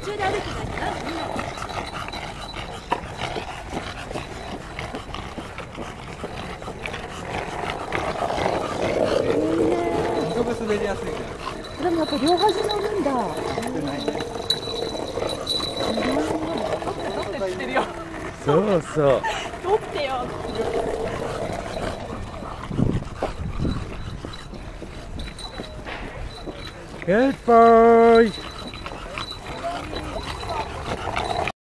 中で歩くだけだ。 すごく滑りやすいから。 でもやっぱ両端乗るんだ。 そうそう。 取ってよ。 Good boy!